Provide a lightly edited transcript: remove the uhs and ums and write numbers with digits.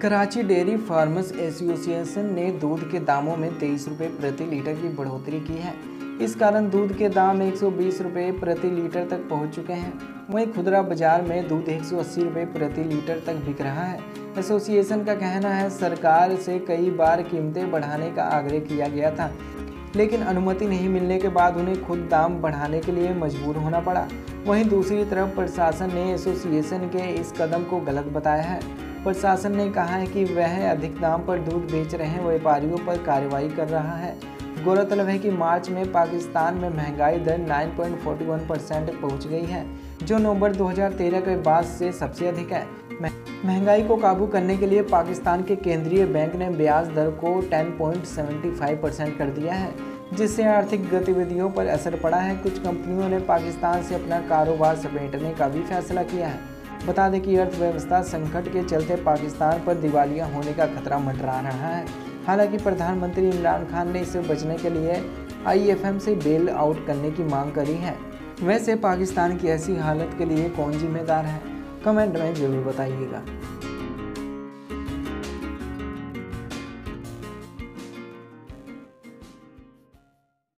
Karachi dairy farmers association ने दूध के दामों में 23 रुपये प्रति लीटर की बढ़ोतरी की है। इस कारण दूध के दाम 120 रुपये प्रति लीटर तक पहुंच चुके हैं। वहीं खुदरा बाजार में दूध 180 रुपये प्रति लीटर तक बिक रहा है। एसोसिएशन का कहना है सरकार से कई बार कीमतें बढ़ाने का आग्रह किया गया था, लेकिन अनुमति नहीं मिलने के बाद उन्हें खुद दाम बढ़ाने के लिए मजबूर होना पड़ा। वहीं दूसरी तरफ प्रशासन ने एसोसिएशन के इस कदम को गलत बताया है। प्रशासन ने कहा है कि वह अधिक दाम पर दूध बेच रहे व्यापारियों पर कार्रवाई कर रहा है। गौरतलब है कि मार्च में पाकिस्तान में महंगाई दर 9.41% पहुंच गई है, जो नवंबर 2013 के बाद से सबसे अधिक है। महंगाई को काबू करने के लिए पाकिस्तान के केंद्रीय बैंक ने ब्याज दर को 10.75% कर दिया है, जिससे आर्थिक गतिविधियों पर असर पड़ा है। कुछ कंपनियों ने पाकिस्तान से अपना कारोबार समेटने का भी फैसला किया है। बता दें कि अर्थव्यवस्था संकट के चलते पाकिस्तान पर दिवालिया होने का खतरा मंडरा रहा है। हालांकि प्रधानमंत्री इमरान खान ने इससे बचने के लिए IFM से बेल आउट करने की मांग करी है। वैसे पाकिस्तान की ऐसी हालत के लिए कौन जिम्मेदार है, कमेंट में जरूर बताइएगा।